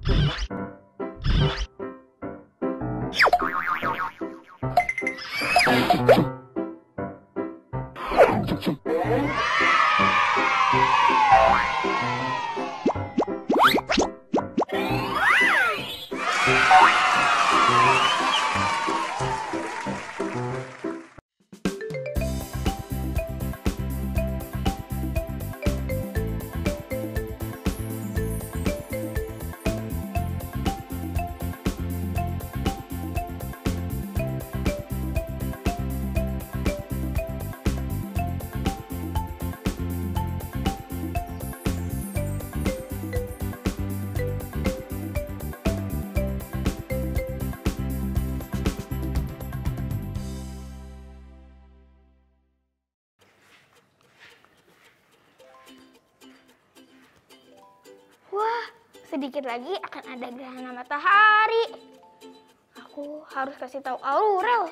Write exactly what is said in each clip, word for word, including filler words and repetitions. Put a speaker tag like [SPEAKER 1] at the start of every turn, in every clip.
[SPEAKER 1] Wah, sedikit lagi akan ada gerhana matahari. Aku harus kasih tahu Aurel.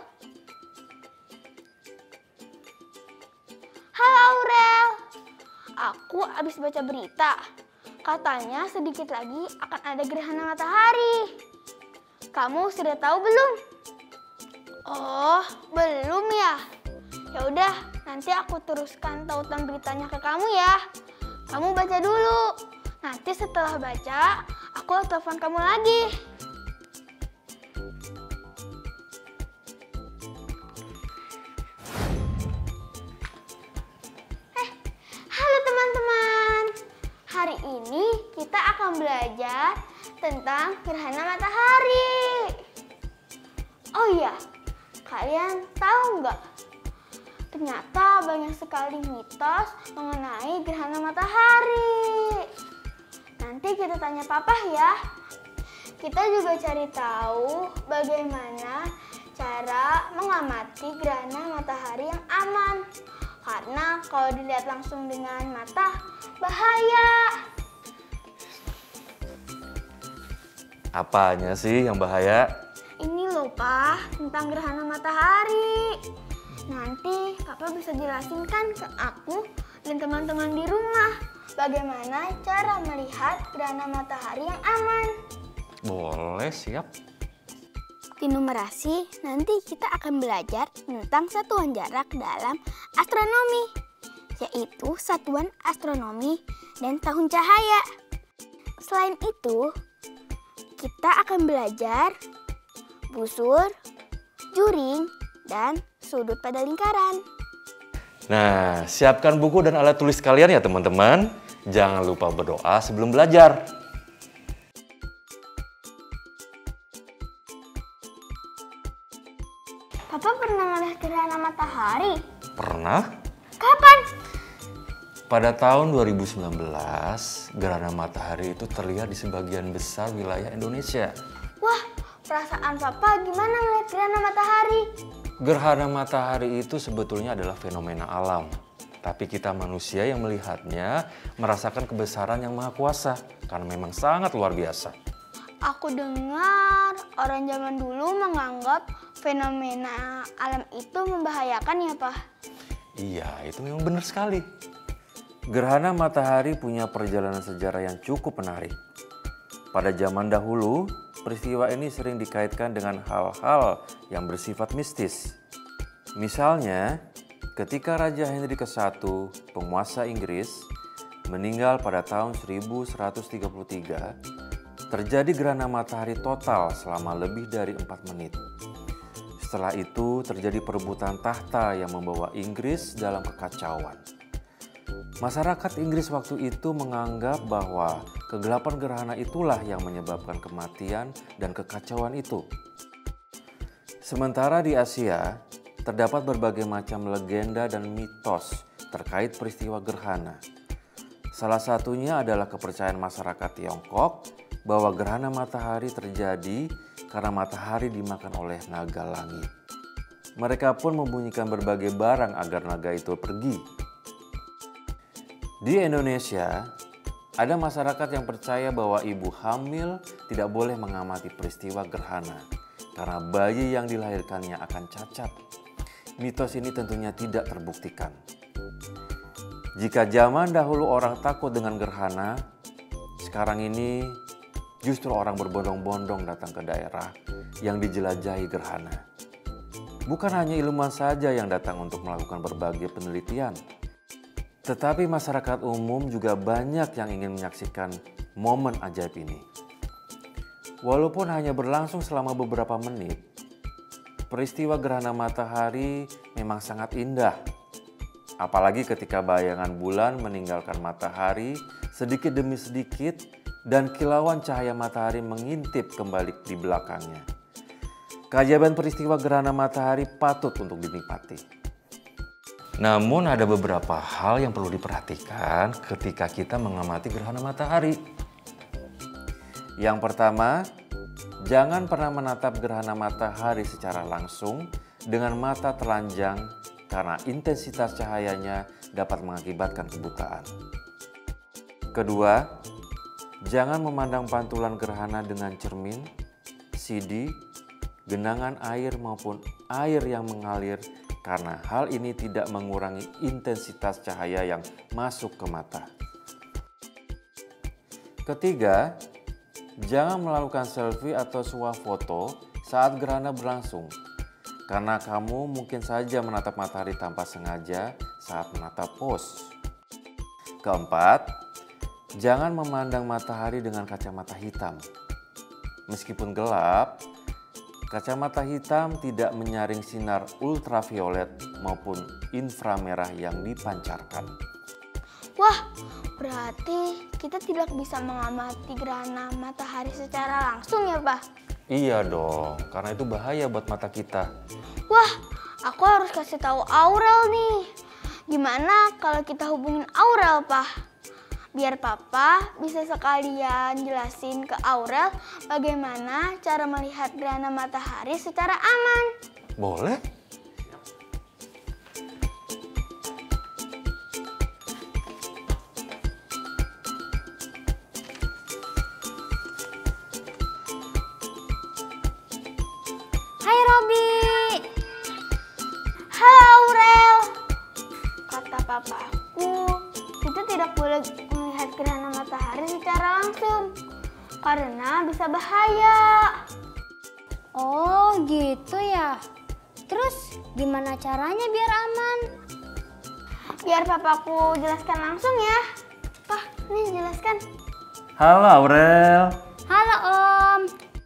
[SPEAKER 1] Halo Aurel, aku habis baca berita. Katanya sedikit lagi akan ada gerhana matahari. Kamu sudah tahu belum? Oh, belum ya? Ya udah, nanti aku teruskan tautan beritanya ke kamu ya. Kamu baca dulu. Nanti setelah baca, aku telepon kamu lagi. Eh, halo teman-teman. Hari ini kita akan belajar tentang gerhana matahari. Oh iya, kalian tahu nggak? Ternyata banyak sekali mitos mengenai gerhana matahari. Nanti kita tanya papa ya. Kita juga cari tahu bagaimana cara mengamati gerhana matahari yang aman. Karena kalau dilihat langsung dengan mata, bahaya.
[SPEAKER 2] Apanya sih yang bahaya?
[SPEAKER 1] Ini loh Pak, tentang gerhana matahari. Nanti Papa bisa jelasin kan ke aku dan teman-teman di rumah bagaimana cara melihat gerhana matahari yang aman.
[SPEAKER 2] Boleh, siap.
[SPEAKER 1] Di numerasi, nanti kita akan belajar tentang satuan jarak dalam astronomi, yaitu satuan astronomi dan tahun cahaya. Selain itu, kita akan belajar busur, juring, dan sudut pada lingkaran.
[SPEAKER 2] Nah, siapkan buku dan alat tulis kalian ya teman-teman. Jangan lupa berdoa sebelum belajar.
[SPEAKER 1] Papa pernah melihat gerhana matahari?
[SPEAKER 2] Pernah?
[SPEAKER 1] Kapan?
[SPEAKER 2] Pada tahun dua ribu sembilan belas, gerhana matahari itu terlihat di sebagian besar wilayah Indonesia.
[SPEAKER 1] Wah, perasaan Papa gimana melihat gerhana matahari?
[SPEAKER 2] Gerhana matahari itu sebetulnya adalah fenomena alam. Tapi kita manusia yang melihatnya merasakan kebesaran yang maha kuasa karena memang sangat luar biasa.
[SPEAKER 1] Aku dengar orang zaman dulu menganggap fenomena alam itu membahayakan ya, Pak?
[SPEAKER 2] Iya, itu memang benar sekali. Gerhana matahari punya perjalanan sejarah yang cukup menarik. Pada zaman dahulu, peristiwa ini sering dikaitkan dengan hal-hal yang bersifat mistis. Misalnya, ketika Raja Henry kesatu, penguasa Inggris, meninggal pada tahun seribu seratus tiga puluh tiga, terjadi gerhana matahari total selama lebih dari empat menit. Setelah itu terjadi perebutan tahta yang membawa Inggris dalam kekacauan. Masyarakat Inggris waktu itu menganggap bahwa kegelapan gerhana itulah yang menyebabkan kematian dan kekacauan itu. Sementara di Asia, terdapat berbagai macam legenda dan mitos terkait peristiwa gerhana. Salah satunya adalah kepercayaan masyarakat Tiongkok bahwa gerhana matahari terjadi karena matahari dimakan oleh naga langit. Mereka pun membunyikan berbagai barang agar naga itu pergi. Di Indonesia, ada masyarakat yang percaya bahwa ibu hamil tidak boleh mengamati peristiwa gerhana karena bayi yang dilahirkannya akan cacat. Mitos ini tentunya tidak terbuktikan. Jika zaman dahulu orang takut dengan gerhana, sekarang ini justru orang berbondong-bondong datang ke daerah yang dijelajahi gerhana. Bukan hanya ilmuwan saja yang datang untuk melakukan berbagai penelitian, tetapi masyarakat umum juga banyak yang ingin menyaksikan momen ajaib ini. Walaupun hanya berlangsung selama beberapa menit, peristiwa gerhana matahari memang sangat indah. Apalagi ketika bayangan bulan meninggalkan matahari sedikit demi sedikit dan kilauan cahaya matahari mengintip kembali di belakangnya. Keajaiban peristiwa gerhana matahari patut untuk dinikmati. Namun ada beberapa hal yang perlu diperhatikan ketika kita mengamati gerhana matahari. Yang pertama, jangan pernah menatap gerhana matahari secara langsung dengan mata telanjang karena intensitas cahayanya dapat mengakibatkan kebutaan. Kedua, jangan memandang pantulan gerhana dengan cermin, C D, genangan air maupun air yang mengalir karena hal ini tidak mengurangi intensitas cahaya yang masuk ke mata. Ketiga, jangan melakukan selfie atau swafoto saat gerhana berlangsung karena kamu mungkin saja menatap matahari tanpa sengaja saat menatap pos. Keempat, jangan memandang matahari dengan kacamata hitam. Meskipun gelap, kacamata hitam tidak menyaring sinar ultraviolet maupun inframerah yang dipancarkan.
[SPEAKER 1] Wah, berarti kita tidak bisa mengamati gerhana matahari secara langsung ya, Pak?
[SPEAKER 2] Iya dong, karena itu bahaya buat mata kita.
[SPEAKER 1] Wah, aku harus kasih tahu Aurel nih. Gimana kalau kita hubungin Aurel, Pak? Biar Papa bisa sekalian jelasin ke Aurel bagaimana cara melihat gerhana matahari secara aman.
[SPEAKER 2] Boleh?
[SPEAKER 1] Hai Robi. Halo Aurel. Kata papaku, kita tidak boleh melihat gerhana matahari secara langsung karena bisa bahaya.
[SPEAKER 3] Oh gitu ya. Terus gimana caranya biar aman?
[SPEAKER 1] Biar papaku jelaskan langsung ya. Pak, nih jelaskan.
[SPEAKER 2] Halo Aurel.
[SPEAKER 3] Halo Om.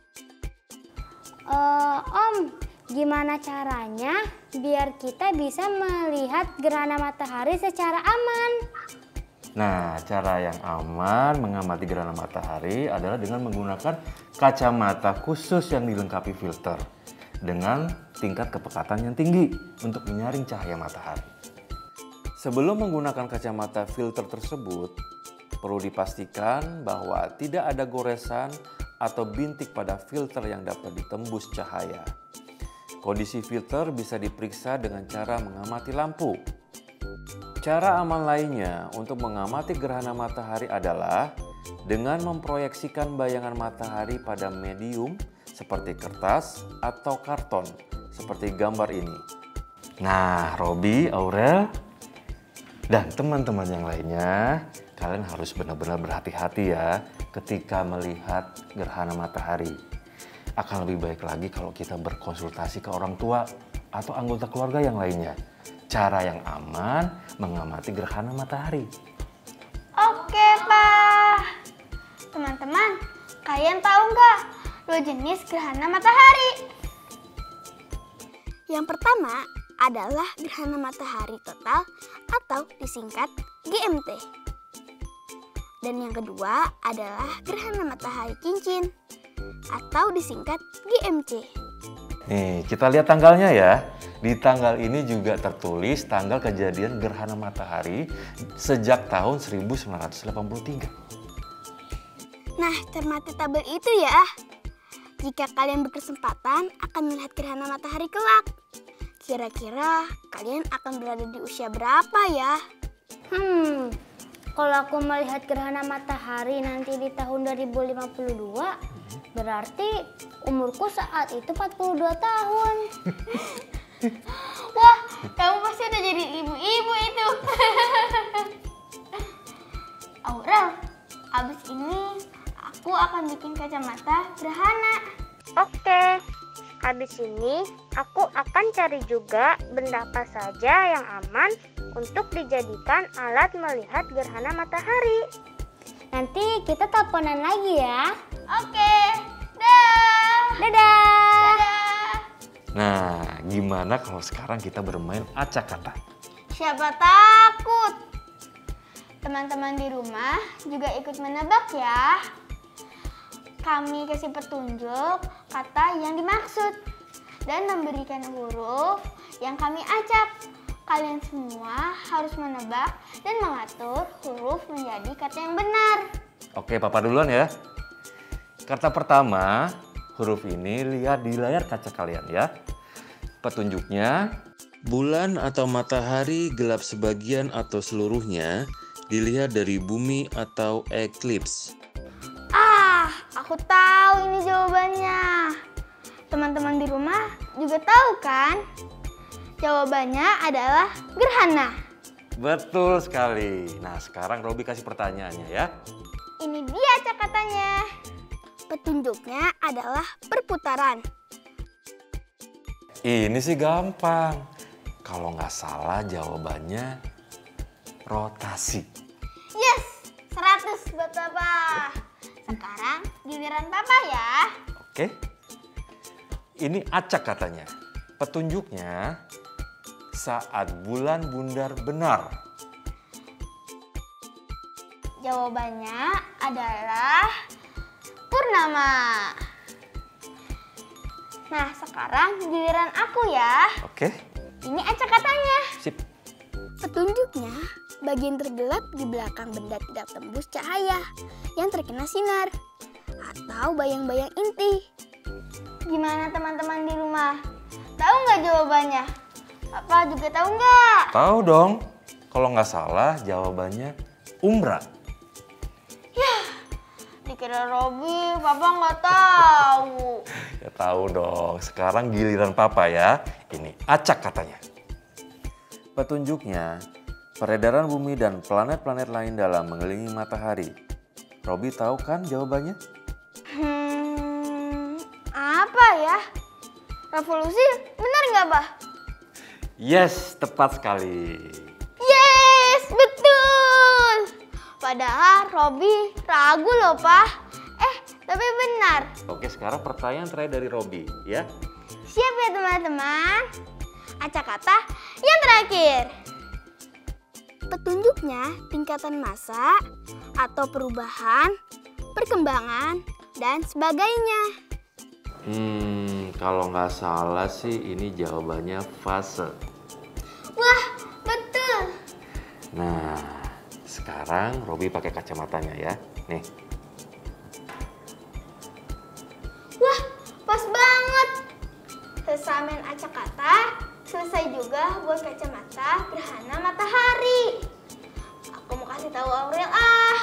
[SPEAKER 3] Eh, Om, gimana caranya biar kita bisa melihat gerhana matahari secara aman?
[SPEAKER 2] Nah, cara yang aman mengamati gerhana matahari adalah dengan menggunakan kacamata khusus yang dilengkapi filter dengan tingkat kepekatan yang tinggi untuk menyaring cahaya matahari. Sebelum menggunakan kacamata filter tersebut, perlu dipastikan bahwa tidak ada goresan atau bintik pada filter yang dapat ditembus cahaya. Kondisi filter bisa diperiksa dengan cara mengamati lampu. Cara aman lainnya untuk mengamati gerhana matahari adalah dengan memproyeksikan bayangan matahari pada medium seperti kertas atau karton, seperti gambar ini. Nah, Robi, Aurel, dan teman-teman yang lainnya, kalian harus benar-benar berhati-hati ya ketika melihat gerhana matahari. Akan lebih baik lagi kalau kita berkonsultasi ke orang tua atau anggota keluarga yang lainnya. Cara yang aman mengamati gerhana matahari.
[SPEAKER 1] Oke, Pak. Teman-teman, kalian tahu nggak dua jenis gerhana matahari? Yang pertama adalah gerhana matahari total atau disingkat G M T. Dan yang kedua adalah gerhana matahari cincin atau disingkat G M C.
[SPEAKER 2] Nih, kita lihat tanggalnya ya. Di tanggal ini juga tertulis tanggal kejadian gerhana matahari sejak tahun seribu sembilan ratus delapan puluh tiga.
[SPEAKER 1] Nah, cermati tabel itu ya. Jika kalian berkesempatan akan melihat gerhana matahari kelak, kira-kira kalian akan berada di usia berapa ya?
[SPEAKER 3] Hmm, kalau aku melihat gerhana matahari nanti di tahun dua ribu lima puluh dua, berarti umurku saat itu empat puluh dua tahun.
[SPEAKER 1] Wah, kamu pasti udah jadi ibu-ibu itu. Aurel, abis ini aku akan bikin kacamata gerhana.
[SPEAKER 3] Oke, habis ini aku akan cari juga benda apa saja yang aman untuk dijadikan alat melihat gerhana matahari. Nanti kita teleponan lagi ya.
[SPEAKER 1] Oke, dah.
[SPEAKER 3] Dadah.
[SPEAKER 1] Dadah.
[SPEAKER 2] Nah, gimana kalau sekarang kita bermain acak kata?
[SPEAKER 1] Siapa takut? Teman-teman di rumah juga ikut menebak ya. Kami kasih petunjuk kata yang dimaksud dan memberikan huruf yang kami acak. Kalian semua harus menebak dan mengatur huruf menjadi kata yang benar.
[SPEAKER 2] Oke, Papa duluan ya. Kata pertama, huruf ini lihat di layar kaca kalian ya. Petunjuknya, bulan atau matahari gelap sebagian atau seluruhnya dilihat dari bumi atau eklips.
[SPEAKER 1] Ah, aku tahu ini jawabannya. Teman-teman di rumah juga tahu kan? Jawabannya adalah gerhana.
[SPEAKER 2] Betul sekali. Nah, sekarang Robi kasih pertanyaannya ya.
[SPEAKER 1] Ini dia cakatannya. Petunjuknya adalah perputaran.
[SPEAKER 2] Ini sih gampang. Kalau nggak salah jawabannya rotasi.
[SPEAKER 1] Yes, seratus buat Papa. Sekarang giliran Papa ya.
[SPEAKER 2] Oke. Ini acak katanya. Petunjuknya saat bulan bundar benar.
[SPEAKER 1] Jawabannya adalah purnama. Nah, sekarang giliran aku ya.
[SPEAKER 2] Oke.
[SPEAKER 1] Ini acak katanya.
[SPEAKER 2] Sip.
[SPEAKER 1] Petunjuknya bagian tergelap di belakang benda tidak tembus cahaya yang terkena sinar atau bayang-bayang inti. Gimana teman-teman di rumah? Tahu nggak jawabannya? Papa juga tahu nggak?
[SPEAKER 2] Tahu dong. Kalau nggak salah jawabannya umbra.
[SPEAKER 1] Dikira Robi, Papa nggak tahu.
[SPEAKER 2] Ya tahu dong. Sekarang giliran Papa ya. Ini acak katanya. Petunjuknya peredaran bumi dan planet-planet lain dalam mengelilingi matahari. Robi tahu kan jawabannya?
[SPEAKER 1] Hmm, apa ya? Revolusi benar nggak, Bah?
[SPEAKER 2] Yes, tepat sekali.
[SPEAKER 1] Yes, betul. Padahal Robi ragu loh, Pak. Eh, tapi benar.
[SPEAKER 2] Oke, sekarang pertanyaan terakhir dari Robi ya.
[SPEAKER 1] Siap ya teman-teman? Acak kata yang terakhir. Petunjuknya tingkatan massa atau perubahan, perkembangan, dan sebagainya.
[SPEAKER 2] Hmm, kalau nggak salah sih ini jawabannya fase.
[SPEAKER 1] Wah, betul.
[SPEAKER 2] Nah, sekarang Robi pakai kacamatanya ya. Nih.
[SPEAKER 1] Wah, pas banget. Selesai main acak kata, selesai juga buat kacamata gerhana matahari. Aku mau kasih tahu Aurel ah.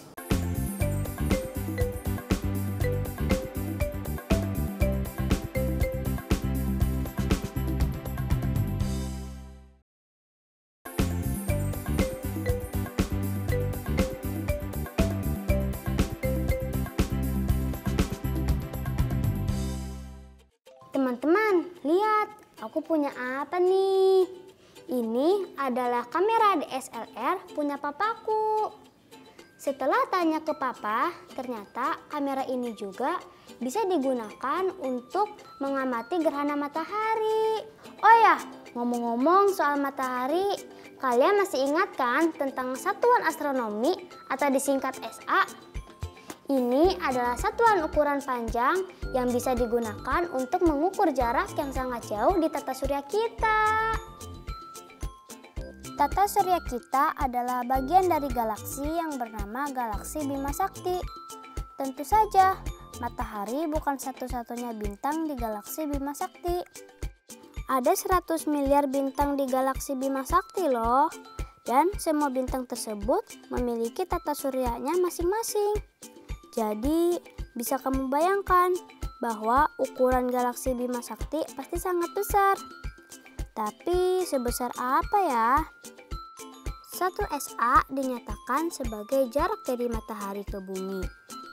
[SPEAKER 3] Teman-teman, lihat, aku punya apa nih? Ini adalah kamera D S L R punya papaku. Setelah tanya ke papa, ternyata kamera ini juga bisa digunakan untuk mengamati gerhana matahari. Oh ya, ngomong-ngomong soal matahari, kalian masih ingat kan tentang satuan astronomi atau disingkat S A? Ini adalah satuan ukuran panjang yang bisa digunakan untuk mengukur jarak yang sangat jauh di tata surya kita. Tata surya kita adalah bagian dari galaksi yang bernama galaksi Bima Sakti. Tentu saja, matahari bukan satu-satunya bintang di galaksi Bima Sakti. Ada seratus miliar bintang di galaksi Bima Sakti loh. Dan semua bintang tersebut memiliki tata suryanya masing-masing. Jadi, bisa kamu bayangkan bahwa ukuran galaksi Bima Sakti pasti sangat besar. Tapi sebesar apa ya? satu S A dinyatakan sebagai jarak dari matahari ke bumi,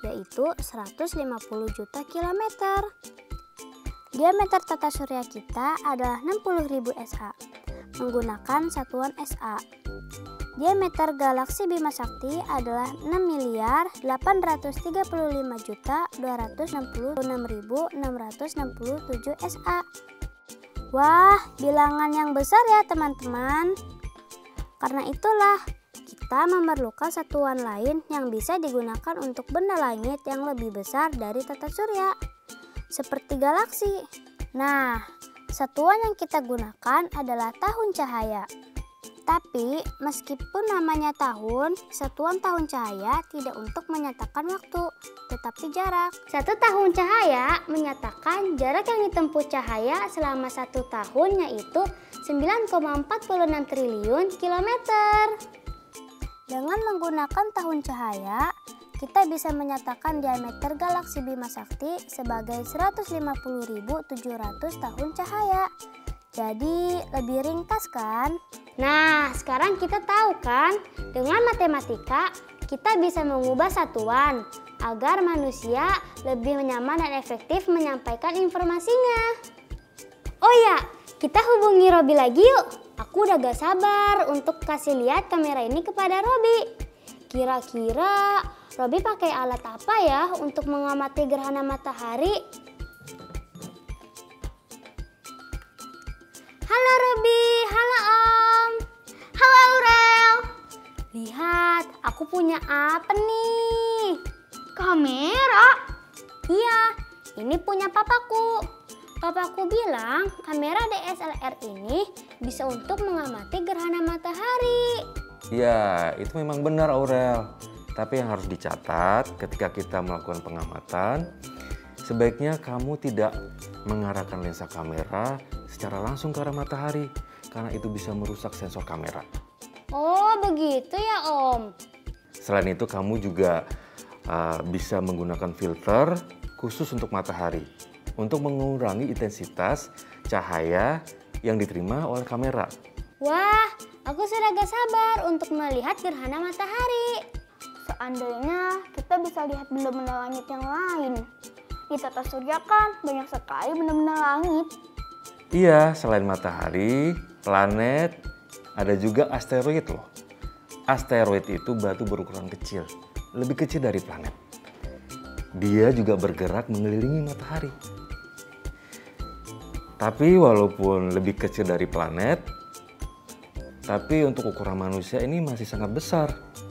[SPEAKER 3] yaitu seratus lima puluh juta kilometer. Diameter tata surya kita adalah enam puluh ribu S A menggunakan satuan S A. Diameter galaksi Bima Sakti adalah enam miliar delapan ratus tiga puluh lima juta dua ratus enam puluh enam ribu enam ratus enam puluh tujuh S A. Wah, bilangan yang besar ya teman-teman. Karena itulah kita memerlukan satuan lain yang bisa digunakan untuk benda langit yang lebih besar dari tata surya, seperti galaksi. Nah, satuan yang kita gunakan adalah tahun cahaya. Tapi, meskipun namanya tahun, satuan tahun cahaya tidak untuk menyatakan waktu, tetapi jarak. Satu tahun cahaya menyatakan jarak yang ditempuh cahaya selama satu tahun, yaitu sembilan koma empat enam triliun kilometer. Dengan menggunakan tahun cahaya, kita bisa menyatakan diameter galaksi Bima Sakti sebagai seratus lima puluh ribu tujuh ratus tahun cahaya. Jadi lebih ringkas kan? Nah, sekarang kita tahu kan, dengan matematika kita bisa mengubah satuan agar manusia lebih nyaman dan efektif menyampaikan informasinya. Oh ya, kita hubungi Robi lagi yuk. Aku udah gak sabar untuk kasih lihat kamera ini kepada Robi. Kira-kira Robi pakai alat apa ya untuk mengamati gerhana matahari? Halo Robi, halo Om.
[SPEAKER 1] Halo Aurel.
[SPEAKER 3] Lihat, aku punya apa nih?
[SPEAKER 1] Kamera?
[SPEAKER 3] Iya, ini punya papaku. Papaku bilang kamera D S L R ini bisa untuk mengamati gerhana matahari.
[SPEAKER 2] Ya, itu memang benar Aurel. Tapi yang harus dicatat ketika kita melakukan pengamatan, sebaiknya kamu tidak mengarahkan lensa kamera secara langsung ke arah matahari, karena itu bisa merusak sensor kamera.
[SPEAKER 3] Oh, begitu ya Om.
[SPEAKER 2] Selain itu kamu juga uh, bisa menggunakan filter khusus untuk matahari untuk mengurangi intensitas cahaya yang diterima oleh kamera.
[SPEAKER 3] Wah, aku sudah gak sabar untuk melihat gerhana matahari.
[SPEAKER 1] Seandainya kita bisa lihat benda-benda langit yang lain. Di tata surya kan banyak sekali benda-benda langit.
[SPEAKER 2] Iya, selain matahari, planet, ada juga asteroid loh. Asteroid itu batu berukuran kecil, lebih kecil dari planet. Dia juga bergerak mengelilingi matahari. Tapi walaupun lebih kecil dari planet, tapi untuk ukuran manusia ini masih sangat besar.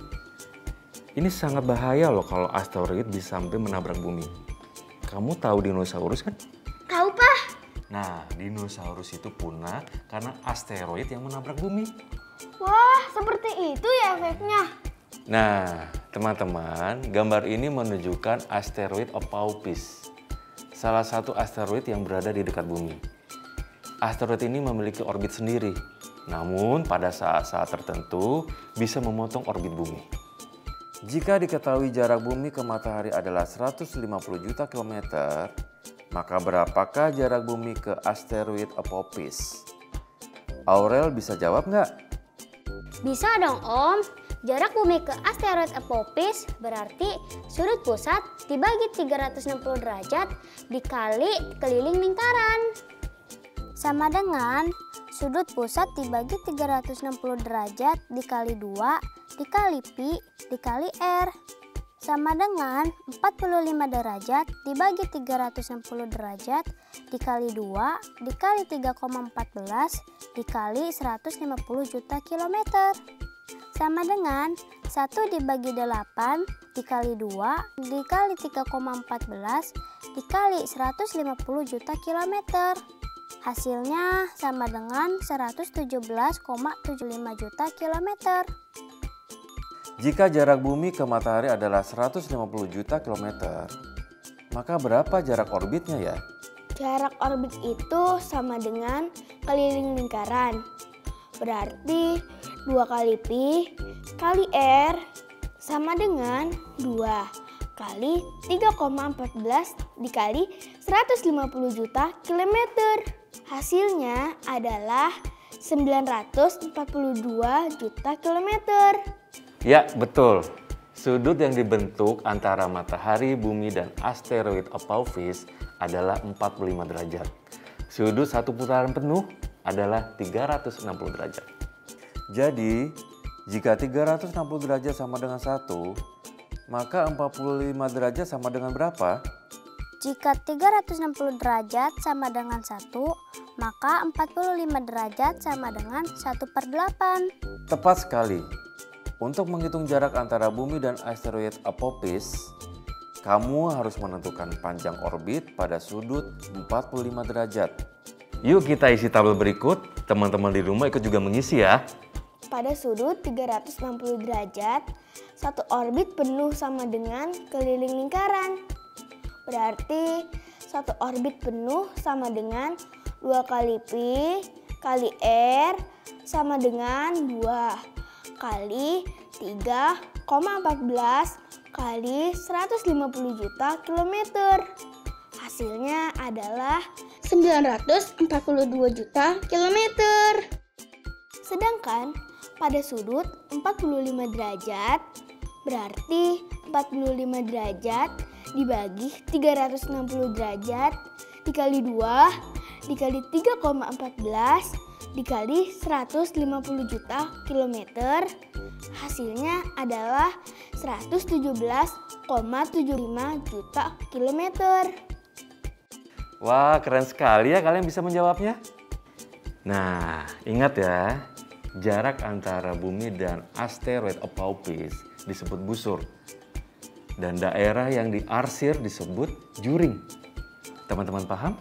[SPEAKER 2] Ini sangat bahaya loh kalau asteroid bisa sampai menabrak bumi. Kamu tahu dinosaurus kan?
[SPEAKER 1] Tahu, Pak?
[SPEAKER 2] Nah, dinosaurus itu punah karena asteroid yang menabrak bumi.
[SPEAKER 1] Wah, seperti itu ya efeknya.
[SPEAKER 2] Nah, teman-teman, gambar ini menunjukkan asteroid Opaupis, salah satu asteroid yang berada di dekat bumi. Asteroid ini memiliki orbit sendiri, namun pada saat-saat tertentu bisa memotong orbit bumi. Jika diketahui jarak bumi ke matahari adalah seratus lima puluh juta kilometer, maka berapakah jarak bumi ke asteroid Apophis? Aurel bisa jawab nggak?
[SPEAKER 3] Bisa dong Om. Jarak bumi ke asteroid Apophis berarti sudut pusat dibagi tiga ratus enam puluh derajat dikali keliling lingkaran. Sama dengan sudut pusat dibagi tiga ratus enam puluh derajat dikali dua dikali pi dikali r. Sama dengan empat puluh lima derajat dibagi tiga ratus enam puluh derajat dikali dua dikali tiga koma empat belas dikali seratus lima puluh juta kilometer. Sama dengan satu dibagi delapan dikali dua dikali tiga koma empat belas dikali seratus lima puluh juta kilometer. Hasilnya sama dengan seratus tujuh belas koma tujuh lima juta kilometer.
[SPEAKER 2] Jika jarak bumi ke matahari adalah seratus lima puluh juta kilometer, maka berapa jarak orbitnya ya?
[SPEAKER 1] Jarak orbit itu sama dengan keliling lingkaran. Berarti dua kali pi kali r sama dengan dua kali tiga koma empat belas dikali seratus lima puluh juta kilometer. Hasilnya adalah sembilan ratus empat puluh dua juta kilometer.
[SPEAKER 2] Ya, betul. Sudut yang dibentuk antara matahari, bumi, dan asteroid Apophis adalah empat puluh lima derajat. Sudut satu putaran penuh adalah tiga ratus enam puluh derajat. Jadi, jika tiga ratus enam puluh derajat sama dengan satu, maka empat puluh lima derajat sama dengan berapa?
[SPEAKER 3] Jika tiga ratus enam puluh derajat sama dengan satu, maka empat puluh lima derajat sama dengan satu per delapan.
[SPEAKER 2] Tepat sekali. Untuk menghitung jarak antara bumi dan asteroid Apophis, kamu harus menentukan panjang orbit pada sudut empat puluh lima derajat. Yuk kita isi tabel berikut, teman-teman di rumah ikut juga mengisi ya.
[SPEAKER 1] Pada sudut tiga ratus enam puluh derajat, satu orbit penuh sama dengan keliling lingkaran. Berarti satu orbit penuh sama dengan dua kali pi kali r sama dengan dua kali tiga koma empat belas kali seratus lima puluh juta kilometer. Hasilnya adalah sembilan ratus empat puluh dua juta kilometer. Sedangkan pada sudut empat puluh lima derajat, berarti empat puluh lima derajat dibagi tiga ratus enam puluh derajat dikali dua dikali tiga koma empat belas dikali seratus lima puluh juta kilometer. Hasilnya adalah seratus tujuh belas koma tujuh lima juta kilometer.
[SPEAKER 2] Wah, keren sekali ya kalian bisa menjawabnya. Nah, ingat ya, jarak antara bumi dan asteroid Apophis disebut busur. Dan daerah yang diarsir disebut juring. Teman-teman paham?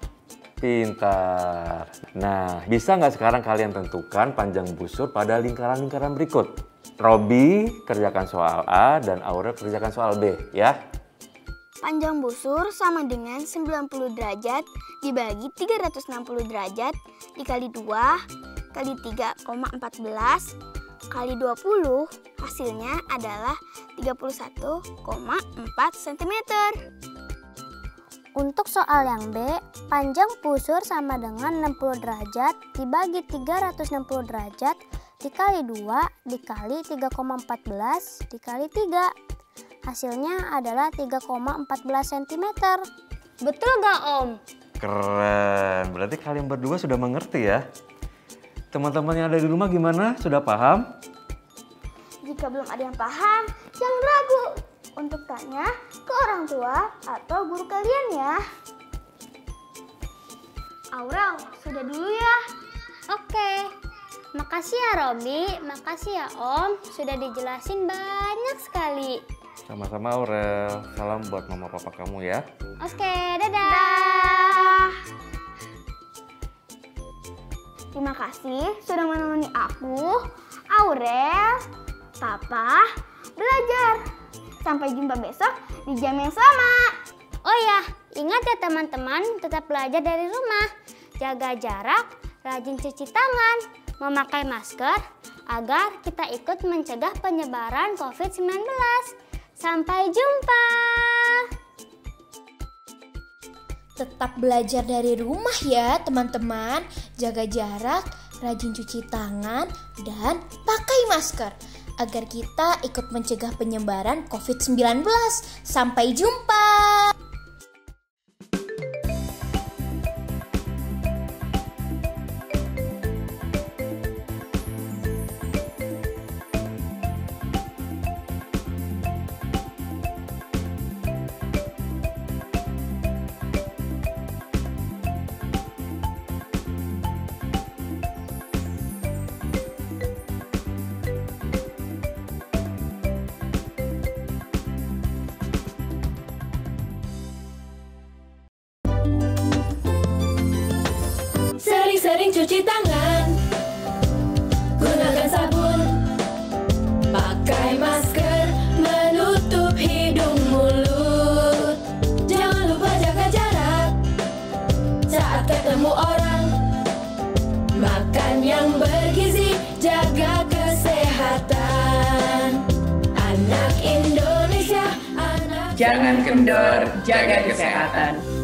[SPEAKER 2] Pintar. Nah, bisa nggak sekarang kalian tentukan panjang busur pada lingkaran-lingkaran berikut? Robi kerjakan soal A dan Aurel kerjakan soal B, ya.
[SPEAKER 1] Panjang busur sama dengan sembilan puluh derajat dibagi tiga ratus enam puluh derajat dikali dua kali tiga koma empat belas kali dua puluh, hasilnya adalah tiga puluh satu koma empat sentimeter.
[SPEAKER 3] Untuk soal yang B, panjang busur sama dengan enam puluh derajat dibagi tiga ratus enam puluh derajat dikali dua dikali tiga koma empat belas dikali tiga. Hasilnya adalah tiga koma empat belas sentimeter. Betul gak Om?
[SPEAKER 2] Keren, berarti kalian berdua sudah mengerti ya. Teman-teman yang ada di rumah gimana? Sudah paham?
[SPEAKER 1] Jika belum ada yang paham, jangan ragu untuk tanya ke orang tua atau guru kalian ya. Aurel, sudah dulu ya.
[SPEAKER 3] Oke, makasih ya Robi, makasih ya Om, sudah dijelasin banyak sekali.
[SPEAKER 2] Sama-sama Aurel, salam buat mama papa kamu ya.
[SPEAKER 3] Oke, dadah.
[SPEAKER 1] Dah. Terima kasih sudah menemani aku, Aurel, Papa, belajar. Sampai jumpa besok di jam yang sama.
[SPEAKER 3] Oh ya, ingat ya teman-teman, tetap belajar dari rumah. Jaga jarak, rajin cuci tangan, memakai masker, agar kita ikut mencegah penyebaran covid sembilan belas. Sampai jumpa.
[SPEAKER 4] Tetap belajar dari rumah ya teman-teman. Jaga jarak, rajin cuci tangan, dan pakai masker agar kita ikut mencegah penyebaran covid sembilan belas. Sampai jumpa.
[SPEAKER 5] Sering-sering cuci tangan, gunakan sabun, pakai masker, menutup hidung mulut. Jangan lupa jaga jarak saat ketemu orang. Makan yang bergizi, jaga kesehatan. Anak Indonesia, anak
[SPEAKER 6] Jangan kendor, jaga kesehatan.